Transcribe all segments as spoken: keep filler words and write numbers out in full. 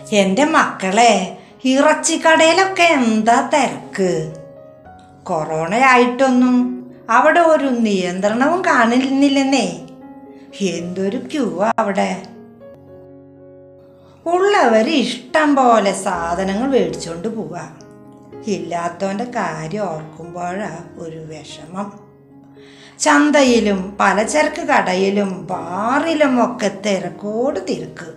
എൻ്റെ മക്കളെ, ഇറച്ചിക്കടയിലൊക്കെ എന്താ തിരക്ക്! കൊറോണ ആയിട്ടൊന്നും അവിടെ ഒരു നിയന്ത്രണവും കാണുന്നില്ലെന്നേ. എന്തൊരു ക്യൂ അവിടെ! ഉള്ളവർ ഇഷ്ടം പോലെ സാധനങ്ങൾ മേടിച്ചുകൊണ്ട് പോവാ. ഇല്ലാത്തവൻ്റെ കാര്യം ഓർക്കുമ്പോഴാ ഒരു വിഷമം. ചന്തയിലും പലചരക്ക് കടയിലും ബാറിലും ഒക്കെ തിരക്കോട് തിരക്ക്.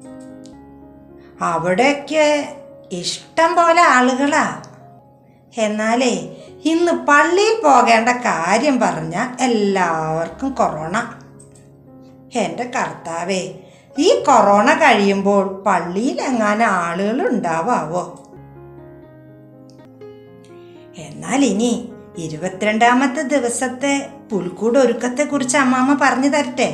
അവിടെയൊക്കെ ഇഷ്ടം പോലെ ആളുകളാ. എന്നാലേ ഇന്ന് പള്ളിയിൽ പോകേണ്ട കാര്യം പറഞ്ഞ എല്ലാവർക്കും കൊറോണ. എൻ്റെ കർത്താവേ, ഈ കൊറോണ കഴിയുമ്പോൾ പള്ളിയിൽ എങ്ങാനും ആളുകൾ ഉണ്ടാവാവോ? എന്നാൽ ഇനി ഇരുപത്തിരണ്ടാമത്തെ ദിവസത്തെ പുൽക്കൂട് ഒരുക്കത്തെ കുറിച്ച് അമ്മാമ്മ പറഞ്ഞു തരട്ടെ.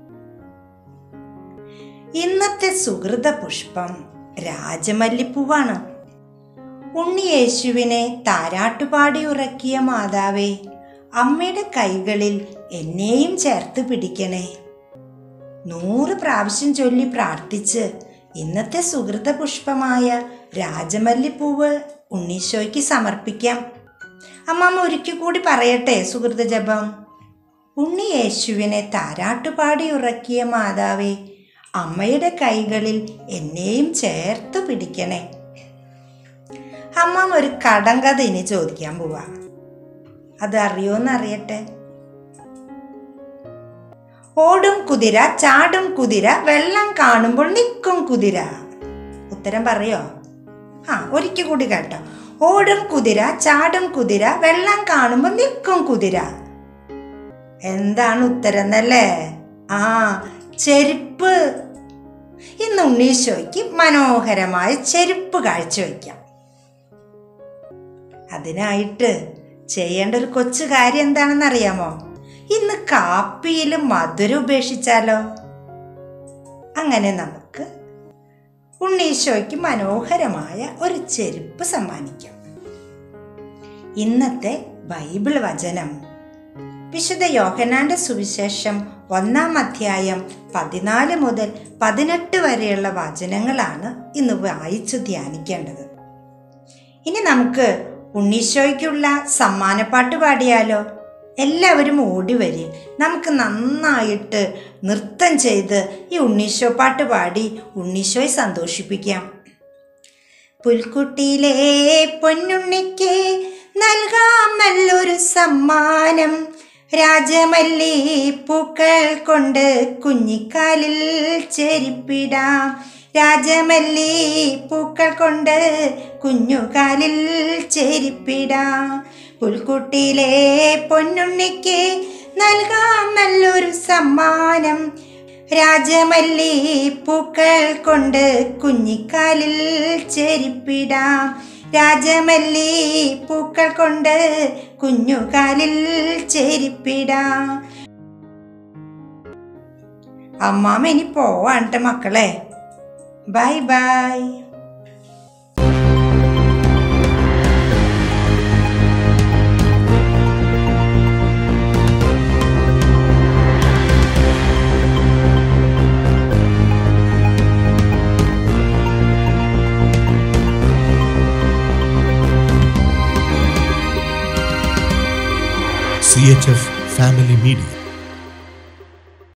ഇന്നത്തെ സുഹൃത പുഷ്പം രാജമല്ലിപ്പൂവാണ്. ഉണ്ണിയേശുവിനെ താരാട്ടുപാടി ഉറക്കിയ മാതാവേ, അമ്മയുടെ കൈകളിൽ എന്നെയും ചേർത്ത് പിടിക്കണേ. നൂറ് പ്രാവശ്യം ചൊല്ലി പ്രാർത്ഥിച്ച് ഇന്നത്തെ സുഹൃത പുഷ്പമായ രാജമല്ലിപ്പൂവ് ഉണ്ണീശോയ്ക്ക് സമർപ്പിക്കാം. അമ്മാമ്മ ഒരിക്കൽ കൂടി പറയട്ടെ സുഹൃത ജപം. ഉണ്ണിയേശുവിനെ താരാട്ടുപാടി ഉറക്കിയ മാതാവേ, അമ്മയുടെ കൈകളിൽ എന്നെയും ചേർത്ത് പിടിക്കണേ. അമ്മാമ്മ ഒരു കടങ്കഥ ഇനി ചോദിക്കാൻ പോവാ. അത് അറിയോന്നറിയട്ടെ. ഓടും കുതിര, ചാടും കുതിര, വെള്ളം കാണുമ്പോൾ നിൽക്കും കുതിര. ഉത്തരം പറയോ? ആ, ഒരിക്കൽ കൂടി കേട്ടോ. ഓടും കുതിര, ചാടും കുതിര, വെള്ളം കാണുമ്പോൾ നിൽക്കും കുതിര. എന്താണ് ഉത്തരം എന്നല്ലേ? ആ, ചെരുപ്പ്. ഇന്ന് ഉണ്ണീശോയ്ക്ക് മനോഹരമായ ചെരുപ്പ് കാഴ്ചവെക്കാം. അതിനായിട്ട് ചെയ്യേണ്ട ഒരു കൊച്ചു കാര്യം എന്താണെന്ന് അറിയാമോ? ഇന്ന് കാപ്പിയിൽ മധുരം ഉപേക്ഷിച്ചാലോ? അങ്ങനെ നമുക്ക് ഉണ്ണീശോയ്ക്ക് മനോഹരമായ ഒരു ചെരുപ്പ് സമ്മാനിക്കാം. ഇന്നത്തെ ബൈബിൾ വചനം വിശുദ്ധ യോഹന്നാന്റെ സുവിശേഷം ഒന്നാം അധ്യായം പതിനാല് മുതൽ പതിനെട്ട് വരെയുള്ള വചനങ്ങളാണ് ഇന്ന് വായിച്ചു ധ്യാനിക്കേണ്ടത്. ഇനി നമുക്ക് ഉണ്ണീശോയ്ക്കുള്ള സമ്മാനപ്പാട്ട് പാടിയാലോ? എല്ലാവരും ഓടി വരി, നമുക്ക് നന്നായിട്ട് നൃത്തം ചെയ്ത് ഈ ഉണ്ണീശോ പാട്ട് പാടി ഉണ്ണീശോയെ സന്തോഷിപ്പിക്കാം. പുൽക്കുട്ടിയിലെ പൊന്നുണ്ണിക്ക് നൽകാം നല്ലൊരു സമ്മാനം, രാജമല്ലി പൂക്കൾ കൊണ്ട് കുഞ്ഞിക്കാലിൽ ചെരിപ്പിടാം. രാജമല്ലി പൂക്കൾ കൊണ്ട് കുഞ്ഞുകാലിൽ ചെരിപ്പിടാം. പുൽക്കുട്ടിയിലെ പൊന്നുണ്ണിക്ക് നൽകാം നല്ലൊരു സമ്മാനം, രാജമല്ലി പൂക്കൾ കൊണ്ട് കുഞ്ഞിക്കാലിൽ ചെരിപ്പിടാം. രാജമല്ലി പൂക്കൾ കൊണ്ട് കുഞ്ഞുകാലിൽ ചെരിപ്പിടാം. അമ്മാമ്മ ഇനി പോവാണ്ട മക്കളെ. Bye bye. C H F Family Media.